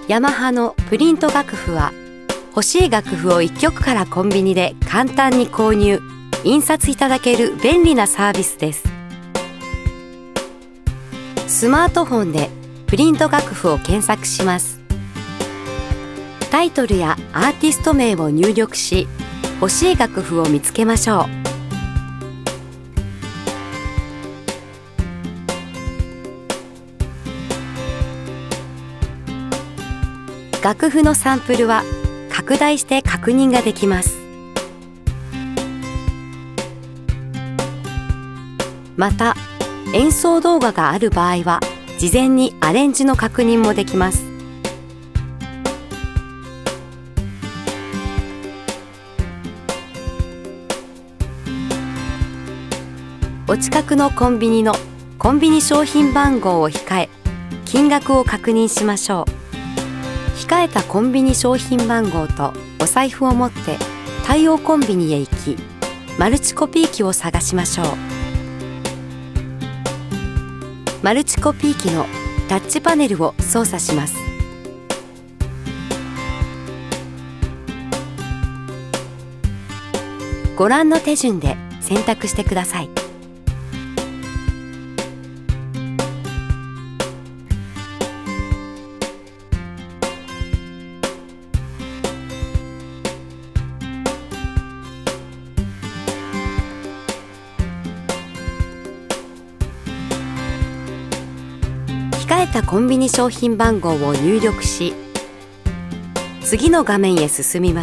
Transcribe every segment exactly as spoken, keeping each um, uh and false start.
ヤマハのプリント楽譜は、欲しい楽譜をいっきょくからコンビニで簡単に購入、印刷いただける便利なサービスです。スマートフォンでプリント楽譜を検索します。タイトルやアーティスト名を入力し、欲しい楽譜を見つけましょう。楽譜のサンプルは拡大して確認ができます。また、演奏動画がある場合は、事前にアレンジの確認もできます。お近くのコンビニのコンビニ商品番号を控え、金額を確認しましょう。控えたコンビニ商品番号とお財布を持って対応コンビニへ行き、マルチコピー機を探しましょう。マルチコピー機のタッチパネルを操作します。ご覧の手順で選択してください。控えたコンビニ商品番号を入力し、次の画面へ進みます。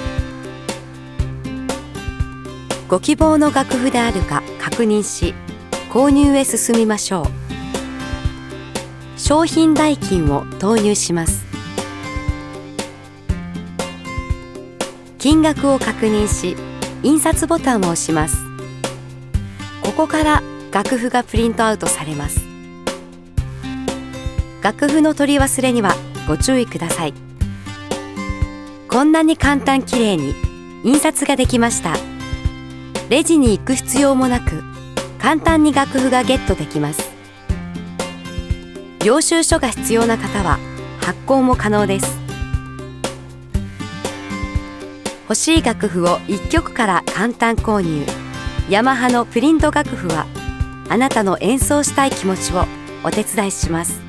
ご希望の楽譜であるか確認し、購入へ進みましょう。商品代金を投入します。金額を確認し、印刷ボタンを押します。ここから楽譜がプリントアウトされます。楽譜の取り忘れにはご注意ください。こんなに簡単きれいに印刷ができました。レジに行く必要もなく、簡単に楽譜がゲットできます。領収書が必要な方は発行も可能です。欲しい楽譜をいっきょくから簡単購入。ヤマハのプリント楽譜は、あなたの演奏したい気持ちをお手伝いします。